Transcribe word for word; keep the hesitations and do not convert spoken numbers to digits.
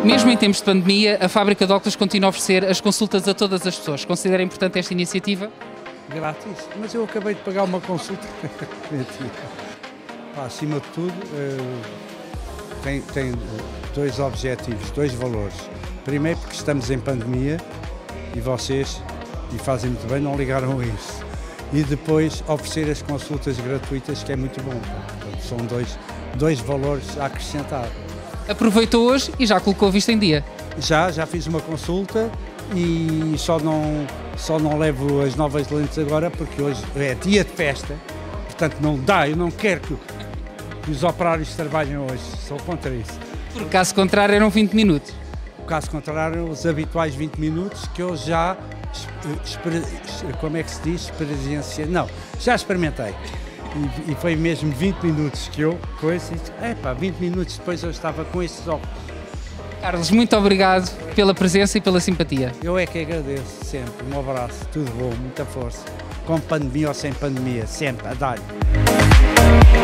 Mesmo em tempos de pandemia, a Fábrica de Óculos continua a oferecer as consultas a todas as pessoas. Considera importante esta iniciativa? Grátis, mas eu acabei de pagar uma consulta. Pá, acima de tudo, uh, tem, tem dois objetivos, dois valores. Primeiro, porque estamos em pandemia e vocês, e fazem muito bem, não ligaram a isso. E depois, oferecer as consultas gratuitas, que é muito bom. Portanto, são dois, dois valores a acrescentar. Aproveitou hoje e já colocou a vista em dia? Já, já fiz uma consulta e só não, só não levo as novas lentes agora porque hoje é dia de festa, portanto não dá, eu não quero que, que os operários trabalhem hoje, sou contra isso. Por caso contrário eram vinte minutos. O caso contrário, os habituais vinte minutos que eu já, como é que se diz, experienciei, não, já experimentei. E, e foi mesmo vinte minutos que eu, coisa, é pá, vinte minutos depois eu estava com estes óculos. Carlos, muito obrigado pela presença e pela simpatia. Eu é que agradeço sempre, um abraço, tudo bom, muita força. Com pandemia ou sem pandemia, sempre, a dar-lhe.